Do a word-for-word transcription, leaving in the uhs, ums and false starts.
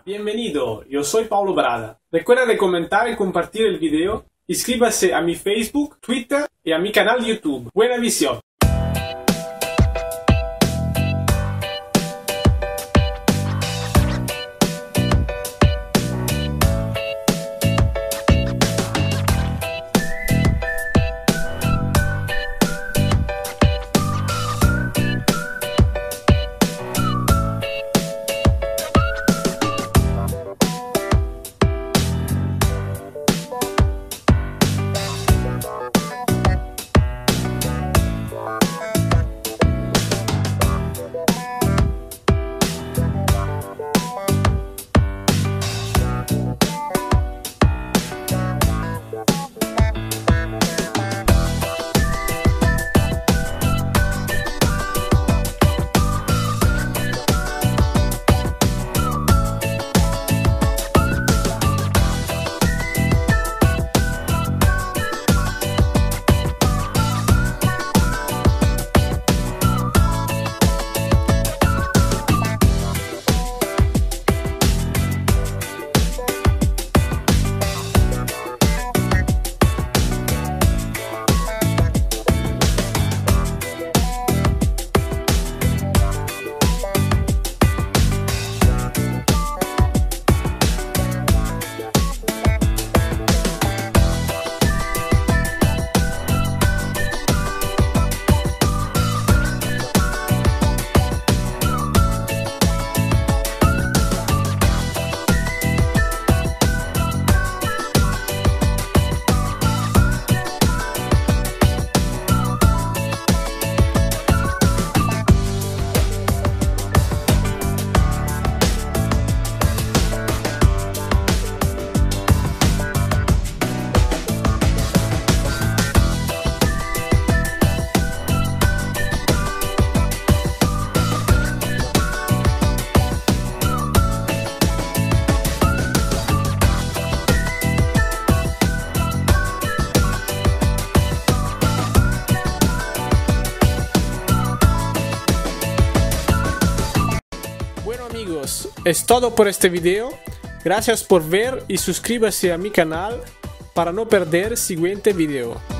bienvenido, yo soy Paulo Brada. Recuerda de comentar y compartir el video, inscríbase a mi Facebook, Twitter y a mi canal YouTube. Buena visión. Bueno amigos, es todo por este video. Gracias por ver y suscríbase a mi canal para no perder el siguiente video.